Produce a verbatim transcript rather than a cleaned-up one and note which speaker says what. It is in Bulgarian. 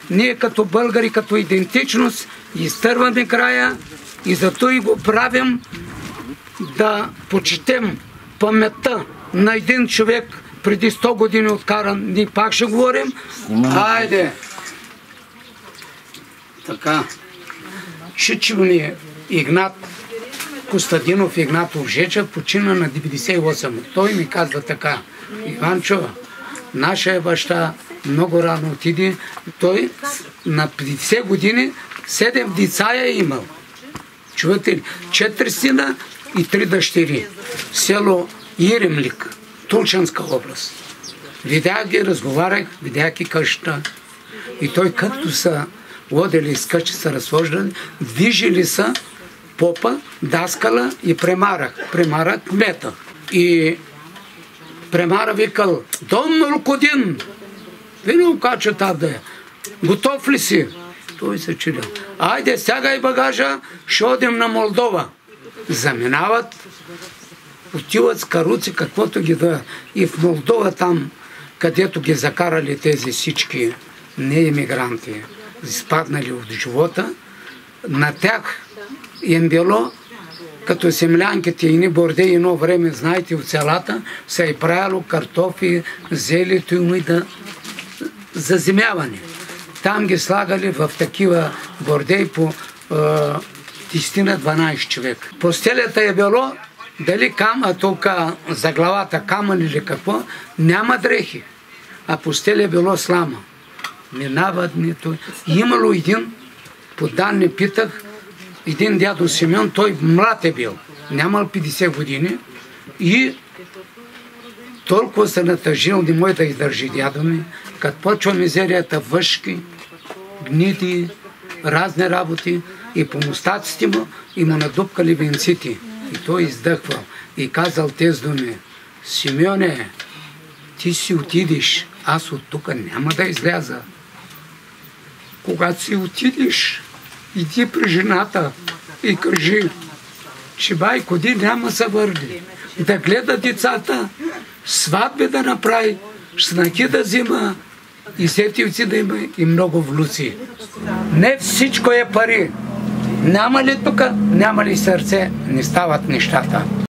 Speaker 1: Ние като българи, като идентичност, изтърваме края и зато и го правим да почетем паметта на един човек преди сто години откаран. Ние пак ще говорим. Айде! Така. Чичо ни Игнат Костадинов Игнатов Жечев почина на деветдесет и осем. Той ми казва така: Иванчо, нашия баща много рано отиде. Той на петдесет години седем деца е имал. Чувате ли? Четири сина и три дъщери. Село Иремлик, Тулчанска област. Видях ги, разговарях, видях ги къщата. И той, като са водили с къща, са разхождали, движили са попа, даскала и премарах. Премарах кмета. И премара викал: Дон Рукодин, вино качета да е. Готов ли си? Той се чудил. Айде, стягай багажа, ще одим на Молдова. Заминават, отиват с каруци, каквото ги да. И в Молдова там, където ги закарали тези всички неемигранти, изпаднали от живота, на тях им било като землянките и ни борде едно време, знаете, от селата се е правило картофи, зелето и да заземяване. Там ги слагали в такива бордеи по десет на дванайсет човек. Постелята е било дали кам, а тук за главата камън или какво, няма дрехи. А постеля е било слама. Минават днето. Имало един, по данни питах, един дядо Симеон, той млад е бил. Нямал петдесет години и толкова се натъжил, не може да издържи дядо ми. Като почва мизерията, въшки, гниди, разни работи и по мустаците му и му надупкали венците. И той издъхвал и казал тези думи: Симеоне, ти си отидеш, аз от тук няма да изляза. Когато си отидеш, иди при жената и кажи, че байко ди няма се върне. Да гледа децата, сватби да направи, шнаки да взима и сетивци да има и много влуци. Не всичко е пари. Няма ли тук, няма ли сърце, не стават нещата.